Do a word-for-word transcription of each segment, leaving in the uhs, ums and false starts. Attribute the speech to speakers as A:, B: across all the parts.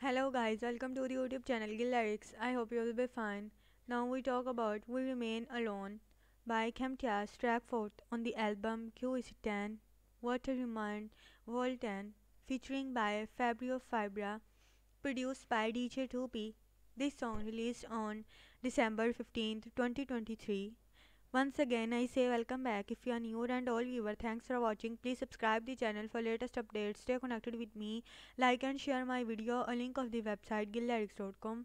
A: Hello guys, welcome to the YouTube channel Gil Lyrics. I hope you will be fine. Now we talk about We Remain Alone by Chemtias, track fourth on the album Q is ten, What a Remind, Vol ten, featuring by Fabio Fibra, produced by D J two P. This song released on December fifteenth, twenty twenty-three. Once again, I say welcome back. If you are new and all viewer, thanks for watching. Please subscribe the channel for latest updates. Stay connected with me. Like and share my video. A link of the website gill lyrics dot com.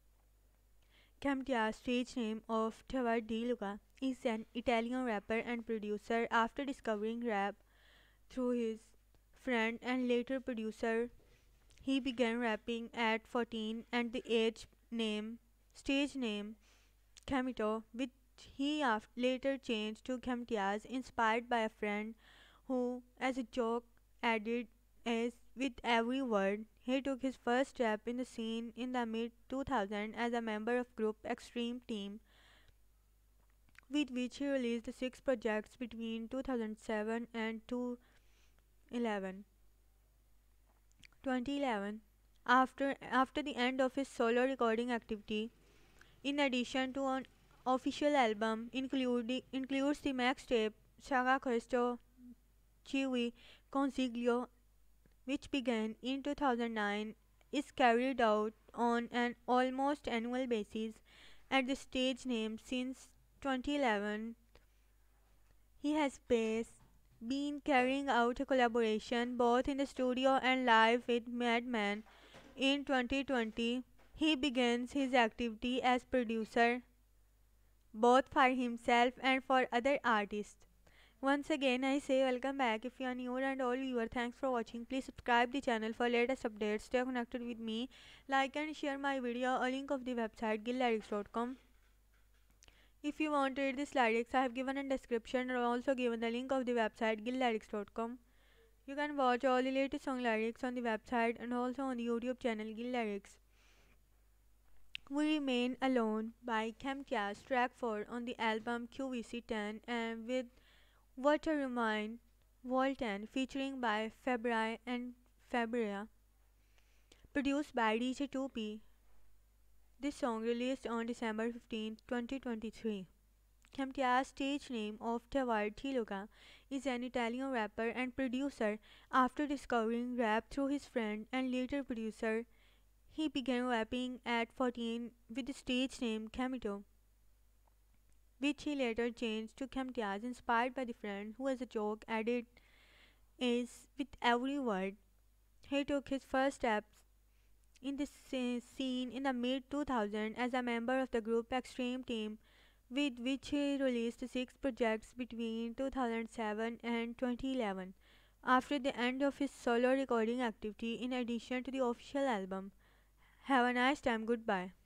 A: Camtia, stage name of Tawar Di Luca, is an Italian rapper and producer. After discovering rap through his friend and later producer, he began rapping at fourteen and the age name, stage name Camito, which he af- later changed to Camtiaz, inspired by a friend who, as a joke, added as with every word. He took his first step in the scene in the mid two thousands as a member of group Extreme Team, with which he released six projects between two thousand seven and two thousand eleven. twenty eleven. After, after the end of his solo recording activity, in addition to an official album including includes the mixtape Saga Questo Chiwi Consiglio, which began in two thousand nine, is carried out on an almost annual basis at the stage name since twenty eleven. He has bas- been carrying out a collaboration both in the studio and live with Madman. In twenty twenty, he begins his activity as producer both for himself and for other artists. Once again, I say welcome back. If you are new and all viewer, thanks for watching. Please subscribe the channel for latest updates. Stay connected with me. Like and share my video. A link of the website gill lyrics dot com. If you want to read these lyrics, I have given a description and also given the link of the website gill lyrics dot com. You can watch all the latest song lyrics on the website and also on the YouTube channel Gill Lyrics. We Remain Alone by Chemcast, track four on the album Q V C ten, and with What a Remind, Vol ten, featuring by Febrai and Fabria, produced by D J two P. This song released on December fifteenth, twenty twenty-three. Chemtia's stage name of Tawar Luca is an Italian rapper and producer. After discovering rap through his friend and later producer, he began rapping at fourteen with the stage name Camito, which he later changed to Chemtiaz, inspired by the friend who, as a joke, added is with every word. He took his first steps in this scene in the mid two thousands as a member of the group Extreme Team, with which he released six projects between two thousand seven and twenty eleven. After the end of his solo recording activity, in addition to the official album. Have a nice time. Goodbye.